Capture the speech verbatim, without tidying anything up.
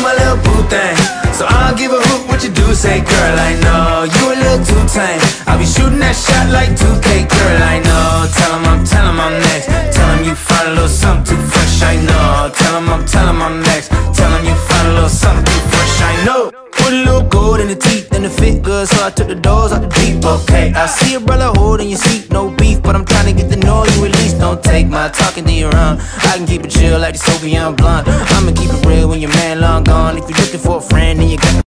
my little boo thing. So I don't give a hoot what you do, say girl, I know you a little too tame. I'll be shooting that shot like two K, girl, I know. Tell him I'm, tell him I'm next. Tell him you find a little something too fresh, I know. Tell him I'm, tell him I'm next. Tell him you find a little something too fresh, I know. Put a little gold in the teeth and it fit good, so I took the doors out the Jeep. Okay, I see a brother holding your seat, no beef, but I'm trying to get to know you at least. Don't take my talking to your own. I can keep it chill like the Soviet blonde. I'ma keep it real when your man long gone. If you're looking for a friend, then you got